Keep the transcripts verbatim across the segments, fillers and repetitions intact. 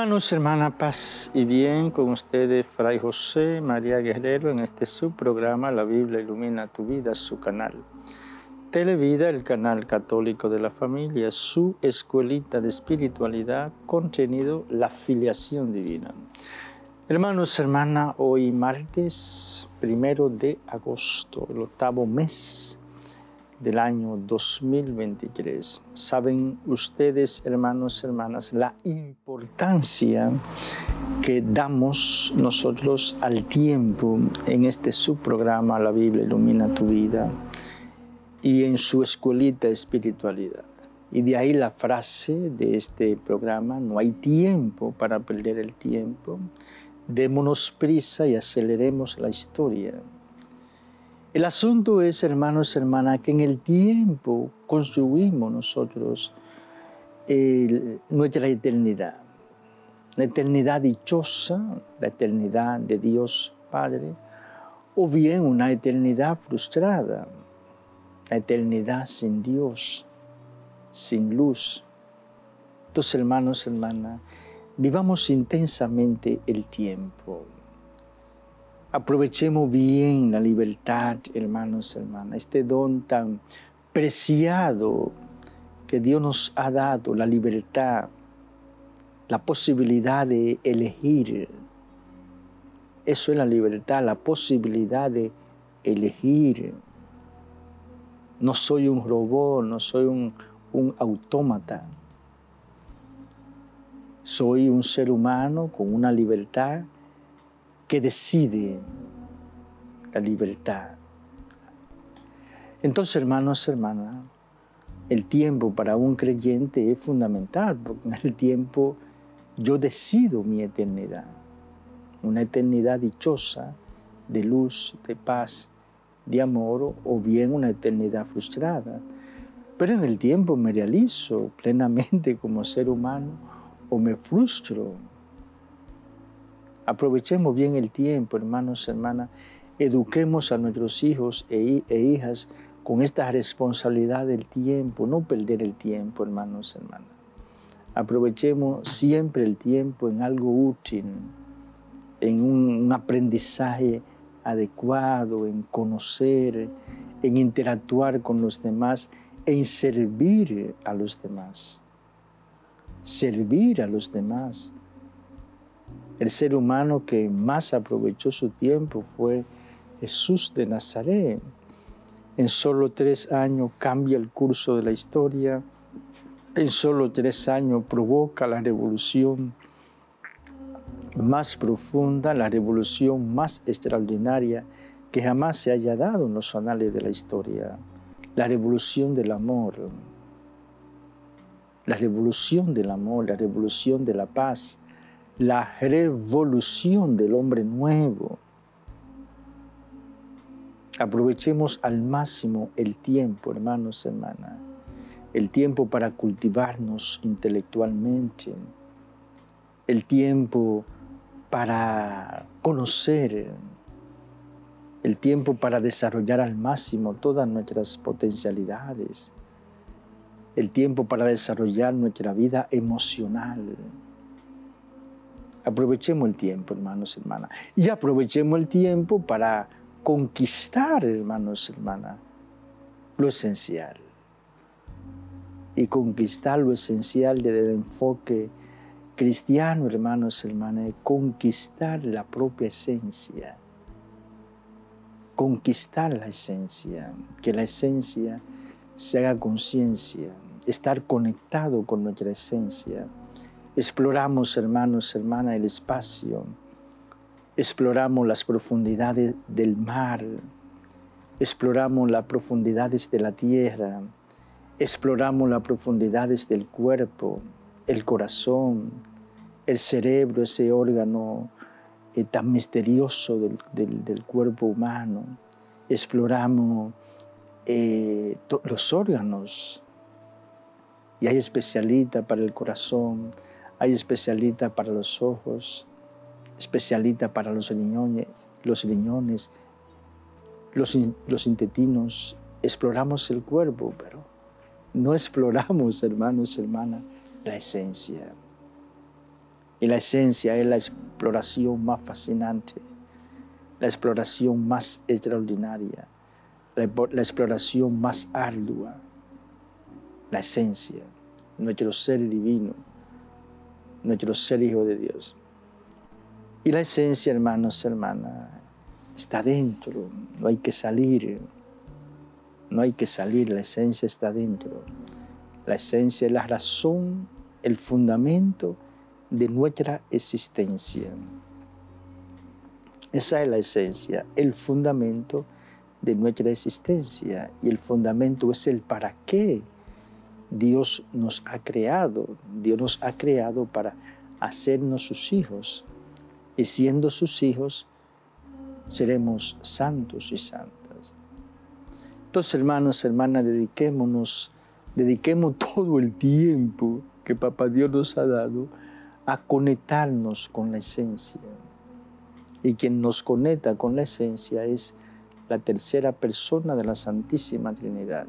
Hermanos, hermana, paz y bien con ustedes, Fray José María Guerrero, en este subprograma La Biblia Ilumina Tu Vida, su canal. Televida, el canal católico de la familia, su escuelita de espiritualidad, contenido La Filiación Divina. Hermanos, hermana, hoy martes primero de agosto, el octavo mes del año dos mil veintitrés. Saben ustedes, hermanos, hermanas, la importancia que damos nosotros al tiempo en este subprograma La Biblia Ilumina Tu Vida y en su escuelita espiritualidad. Y de ahí la frase de este programa: no hay tiempo para perder el tiempo, démonos prisa y aceleremos la historia. El asunto es, hermanos, hermanas, que en el tiempo construimos nosotros el, nuestra eternidad. La eternidad dichosa, la eternidad de Dios Padre, o bien una eternidad frustrada, la eternidad sin Dios, sin luz. Entonces, hermanos, hermanas, vivamos intensamente el tiempo. Aprovechemos bien la libertad, hermanos, hermanas, este don tan preciado que Dios nos ha dado, la libertad, la posibilidad de elegir. Eso es la libertad, la posibilidad de elegir. No soy un robot, no soy un, un autómata. Soy un ser humano con una libertad que decide la libertad. Entonces, hermanos, hermanas, el tiempo para un creyente es fundamental, porque en el tiempo yo decido mi eternidad, una eternidad dichosa, de luz, de paz, de amor, o bien una eternidad frustrada. Pero en el tiempo me realizo plenamente como ser humano o me frustro. Aprovechemos bien el tiempo, hermanos, hermanas. Eduquemos a nuestros hijos e, e hijas con esta responsabilidad del tiempo, no perder el tiempo, hermanos, hermanas. Aprovechemos siempre el tiempo en algo útil, en un, un aprendizaje adecuado, en conocer, en interactuar con los demás, en servir a los demás. Servir a los demás. El ser humano que más aprovechó su tiempo fue Jesús de Nazaret. En solo tres años cambia el curso de la historia. En solo tres años provoca la revolución más profunda, la revolución más extraordinaria que jamás se haya dado en los anales de la historia. La revolución del amor. La revolución del amor, la revolución de la paz. La revolución del hombre nuevo. Aprovechemos al máximo el tiempo, hermanos, hermanas. El tiempo para cultivarnos intelectualmente. El tiempo para conocer. El tiempo para desarrollar al máximo todas nuestras potencialidades. El tiempo para desarrollar nuestra vida emocional. Aprovechemos el tiempo, hermanos, hermanas. Y aprovechemos el tiempo para conquistar, hermanos, hermanas, lo esencial. Y conquistar lo esencial desde el enfoque cristiano, hermanos, hermanas, es conquistar la propia esencia. Conquistar la esencia. Que la esencia se haga conciencia. Estar conectado con nuestra esencia. Exploramos, hermanos, hermanas, el espacio. Exploramos las profundidades del mar. Exploramos las profundidades de la tierra. Exploramos las profundidades del cuerpo, el corazón, el cerebro, ese órgano eh, tan misterioso del, del, del cuerpo humano. Exploramos eh, los órganos. Y hay especialistas para el corazón, hay especialistas para los ojos, especialistas para los riñones, los, riñones, los, los intestinos. Exploramos el cuerpo, pero no exploramos, hermanos, hermanas, la esencia. Y la esencia es la exploración más fascinante, la exploración más extraordinaria, la, la exploración más ardua, la esencia, nuestro ser divino, nuestro ser hijo de Dios. Y la esencia, hermanos, hermanas, está dentro, no hay que salir, no hay que salir, la esencia está dentro. La esencia es la razón, el fundamento de nuestra existencia. Esa es la esencia, el fundamento de nuestra existencia. Y el fundamento es el para qué Dios nos ha creado. Dios nos ha creado para hacernos sus hijos. Y siendo sus hijos, seremos santos y santas. Entonces, hermanos, hermanas, dediquémonos, dediquemos todo el tiempo que Papá Dios nos ha dado a conectarnos con la esencia. Y quien nos conecta con la esencia es la tercera persona de la Santísima Trinidad.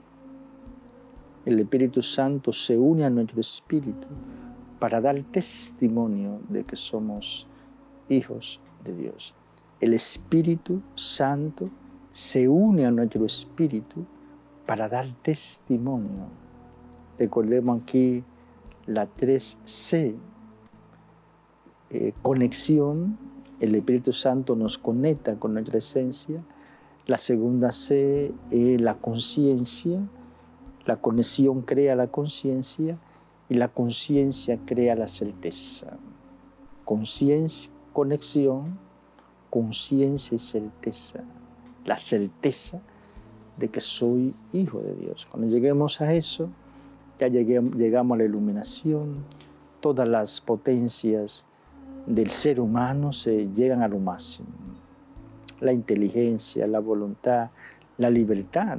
El Espíritu Santo se une a nuestro espíritu para dar testimonio de que somos hijos de Dios. El Espíritu Santo se une a nuestro espíritu para dar testimonio. Recordemos aquí la tres C. Eh, conexión, el Espíritu Santo nos conecta con nuestra esencia. La segunda C es la conciencia. La conexión crea la conciencia y la conciencia crea la certeza. Conciencia, conexión, conciencia y certeza. La certeza de que soy hijo de Dios. Cuando lleguemos a eso, ya lleguemos, llegamos a la iluminación. Todas las potencias del ser humano se llegan a lo máximo. La inteligencia, la voluntad, la libertad.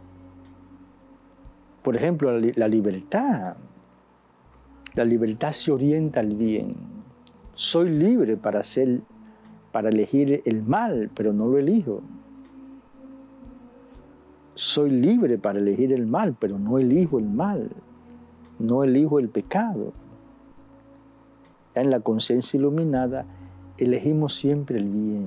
Por ejemplo, la, la libertad. La libertad se orienta al bien. Soy libre para hacer, para elegir el mal, pero no lo elijo. Soy libre para elegir el mal, pero no elijo el mal. No elijo el pecado. Ya en la conciencia iluminada elegimos siempre el bien,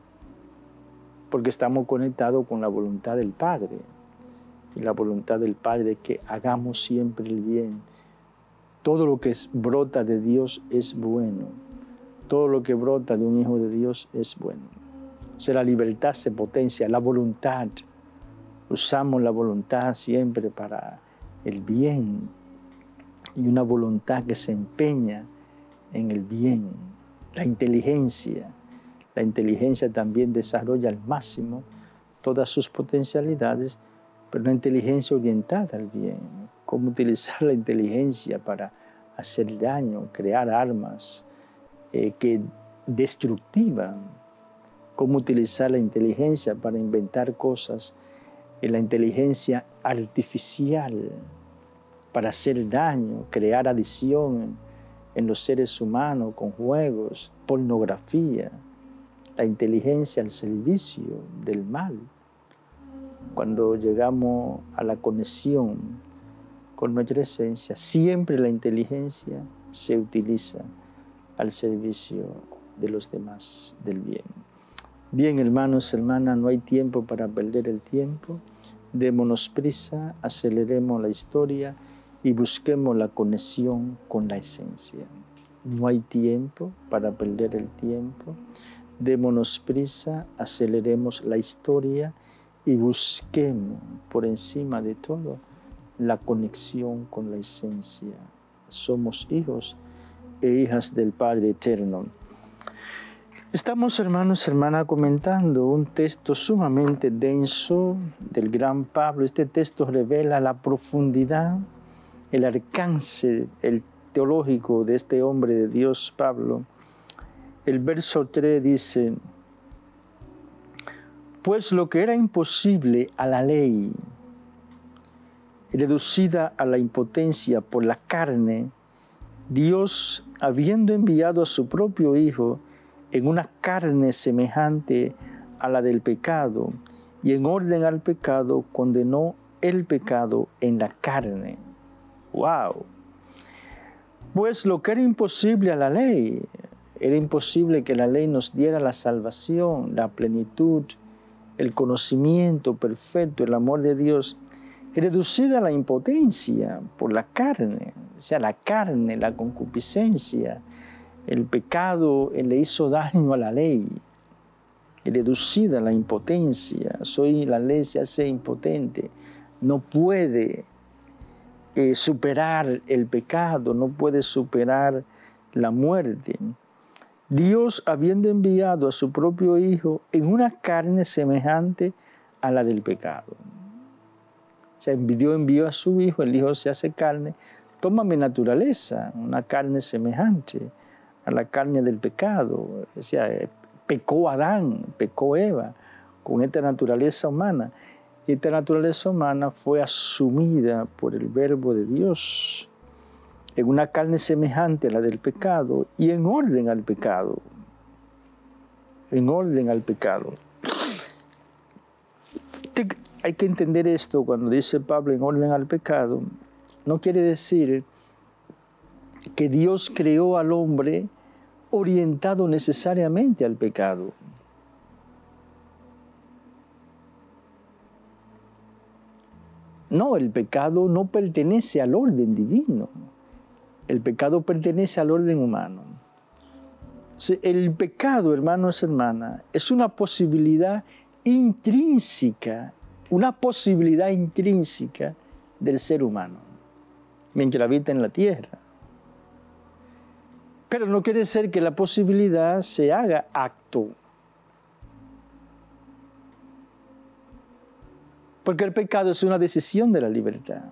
porque estamos conectados con la voluntad del Padre. Y la voluntad del Padre es que hagamos siempre el bien. Todo lo que es, brota de Dios es bueno. Todo lo que brota de un hijo de Dios es bueno. O sea, la libertad se potencia, la voluntad. Usamos la voluntad siempre para el bien. Y una voluntad que se empeña en el bien. La inteligencia. La inteligencia también desarrolla al máximo todas sus potencialidades, pero una inteligencia orientada al bien. Cómo utilizar la inteligencia para hacer daño, crear armas eh, que destructivas. Cómo utilizar la inteligencia para inventar cosas, en la inteligencia artificial, para hacer daño, crear adicción en los seres humanos con juegos, pornografía, la inteligencia al servicio del mal. Cuando llegamos a la conexión con nuestra esencia, siempre la inteligencia se utiliza al servicio de los demás, del bien. Bien, hermanos, hermanas, no hay tiempo para perder el tiempo. Démonos prisa, aceleremos la historia y busquemos la conexión con la esencia. No hay tiempo para perder el tiempo. Démonos prisa, aceleremos la historia y busquemos por encima de todo la conexión con la esencia. Somos hijos e hijas del Padre Eterno. Estamos, hermanos, hermanas, comentando un texto sumamente denso del gran Pablo. Este texto revela la profundidad, el alcance el teológico de este hombre de Dios, Pablo. El verso tres dice: pues lo que era imposible a la ley, reducida a la impotencia por la carne, Dios, habiendo enviado a su propio Hijo en una carne semejante a la del pecado, y en orden al pecado, condenó el pecado en la carne. ¡Wow! Pues lo que era imposible a la ley, era imposible que la ley nos diera la salvación, la plenitud, el conocimiento perfecto, el amor de Dios, reducida a la impotencia por la carne. O sea, la carne, la concupiscencia, el pecado le hizo daño a la ley. Reducida a la impotencia. Soy, la ley se hace impotente. No puede eh, superar el pecado, no puede superar la muerte. Dios, habiendo enviado a su propio Hijo en una carne semejante a la del pecado. O sea, Dios envió a su Hijo, el Hijo se hace carne, toma mi naturaleza, una carne semejante a la carne del pecado. O sea, pecó Adán, pecó Eva con esta naturaleza humana. Y esta naturaleza humana fue asumida por el Verbo de Dios en una carne semejante a la del pecado y en orden al pecado. En orden al pecado. Hay que entender esto cuando dice Pablo en orden al pecado. No quiere decir que Dios creó al hombre orientado necesariamente al pecado. No, el pecado no pertenece al orden divino. El pecado pertenece al orden humano. El pecado, hermanos y hermanas, es una posibilidad intrínseca, una posibilidad intrínseca del ser humano, mientras habita en la tierra. Pero no quiere decir que la posibilidad se haga acto. Porque el pecado es una decisión de la libertad.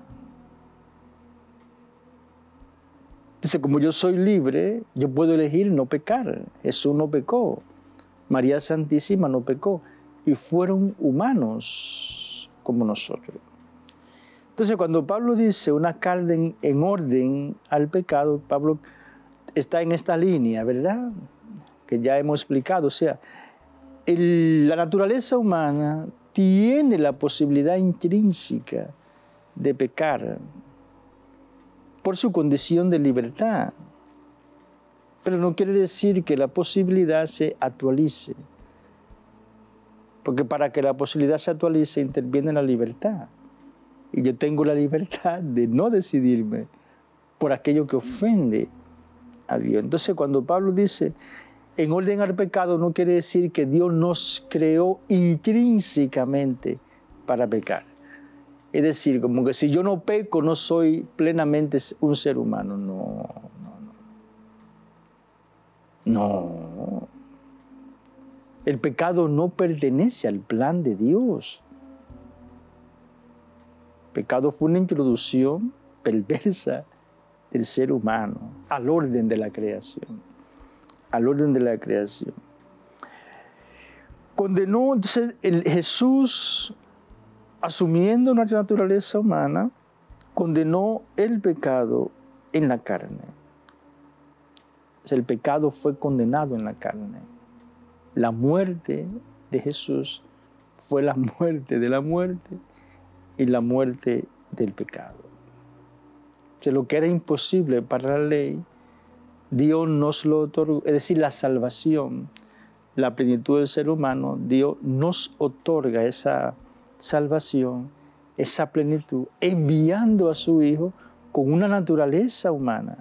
Entonces, como yo soy libre, yo puedo elegir no pecar. Jesús no pecó. María Santísima no pecó. Y fueron humanos como nosotros. Entonces, cuando Pablo dice una carne en orden al pecado, Pablo está en esta línea, ¿verdad? Que ya hemos explicado. O sea, el, la naturaleza humana tiene la posibilidad intrínseca de pecar por su condición de libertad. Pero no quiere decir que la posibilidad se actualice. Porque para que la posibilidad se actualice interviene la libertad. Y yo tengo la libertad de no decidirme por aquello que ofende a Dios. Entonces, cuando Pablo dice en orden al pecado, no quiere decir que Dios nos creó intrínsecamente para pecar. Es decir, como que si yo no peco, no soy plenamente un ser humano. No, no, no. No. El pecado no pertenece al plan de Dios. El pecado fue una introducción perversa del ser humano al orden de la creación. Al orden de la creación. Condenó entonces el Jesús, asumiendo nuestra naturaleza humana, condenó el pecado en la carne. O sea, el pecado fue condenado en la carne. La muerte de Jesús fue la muerte de la muerte y la muerte del pecado. O sea, lo que era imposible para la ley, Dios nos lo otorgó, es decir, la salvación, la plenitud del ser humano, Dios nos otorga esa salvación, esa plenitud, enviando a su Hijo con una naturaleza humana,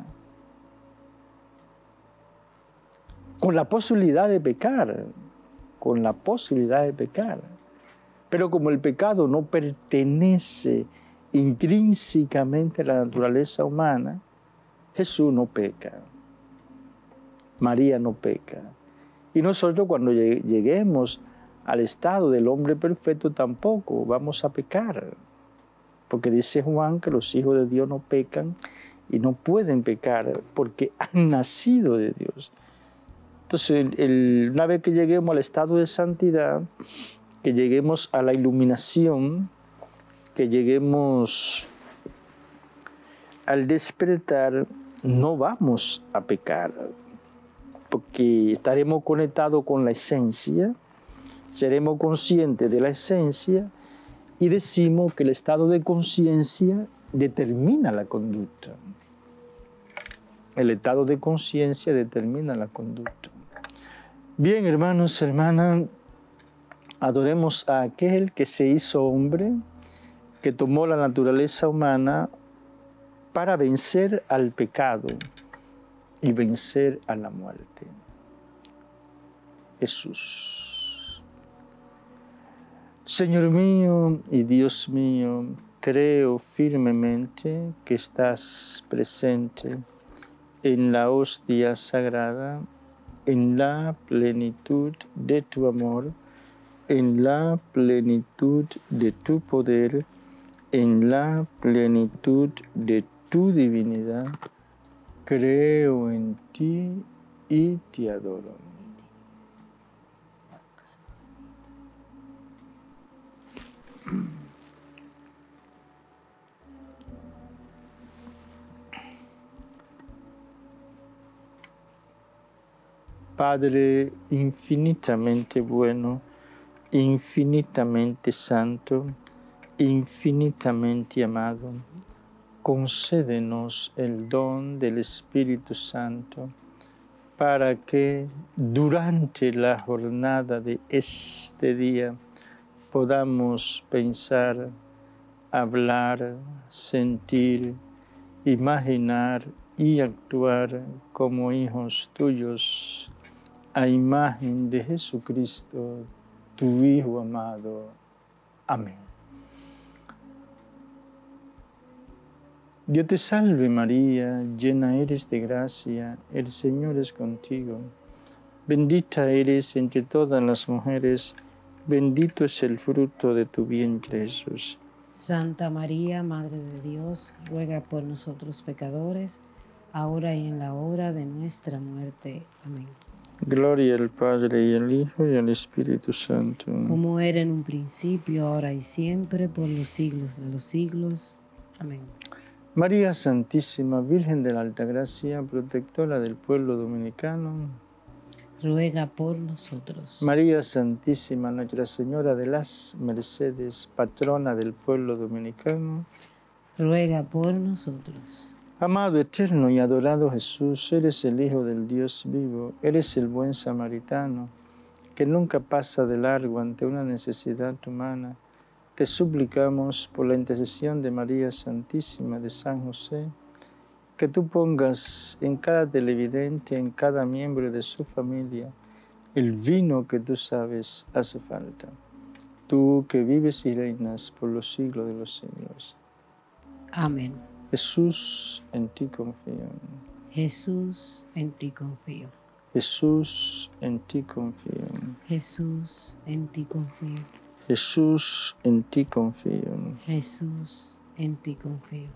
con la posibilidad de pecar, con la posibilidad de pecar. Pero como el pecado no pertenece intrínsecamente a la naturaleza humana, Jesús no peca. María no peca. Y nosotros cuando lleguemos al estado del hombre perfecto tampoco vamos a pecar. Porque dice Juan que los hijos de Dios no pecan y no pueden pecar porque han nacido de Dios. Entonces, el, una vez que lleguemos al estado de santidad, que lleguemos a la iluminación, que lleguemos al despertar, no vamos a pecar. Porque estaremos conectados con la esencia, seremos conscientes de la esencia y decimos que el estado de conciencia determina la conducta. El estado de conciencia determina la conducta. Bien, hermanos, hermanas, adoremos a aquel que se hizo hombre, que tomó la naturaleza humana para vencer al pecado y vencer a la muerte. Jesús. Señor mío y Dios mío, creo firmemente que estás presente en la hostia sagrada, en la plenitud de tu amor, en la plenitud de tu poder, en la plenitud de tu divinidad. Creo en ti y te adoro. Padre infinitamente bueno, infinitamente santo, infinitamente amado, concédenos el don del Espíritu Santo para que durante la jornada de este día podamos pensar, hablar, sentir, imaginar y actuar como hijos tuyos, a imagen de Jesucristo, tu Hijo amado. Amén. Dios te salve María, llena eres de gracia, el Señor es contigo. Bendita eres entre todas las mujeres, bendito es el fruto de tu vientre, Jesús. Santa María, Madre de Dios, ruega por nosotros pecadores, ahora y en la hora de nuestra muerte. Amén. Gloria al Padre, y al Hijo, y al Espíritu Santo. Como era en un principio, ahora y siempre, por los siglos de los siglos. Amén. María Santísima, Virgen de la Altagracia, protectora del pueblo dominicano, ruega por nosotros. María Santísima, Nuestra Señora de las Mercedes, patrona del pueblo dominicano, ruega por nosotros. Amado, eterno y adorado Jesús, eres el Hijo del Dios vivo, eres el buen samaritano, que nunca pasa de largo ante una necesidad humana. Te suplicamos por la intercesión de María Santísima, de San José, que tú pongas en cada televidente, en cada miembro de su familia, el vino que tú sabes hace falta. Tú que vives y reinas por los siglos de los siglos. Amén. Jesús, en ti confío. Jesús, en ti confío. Jesús, en ti confío. Jesús, en ti confío. Jesús, en ti confío. Jesús, en ti confío.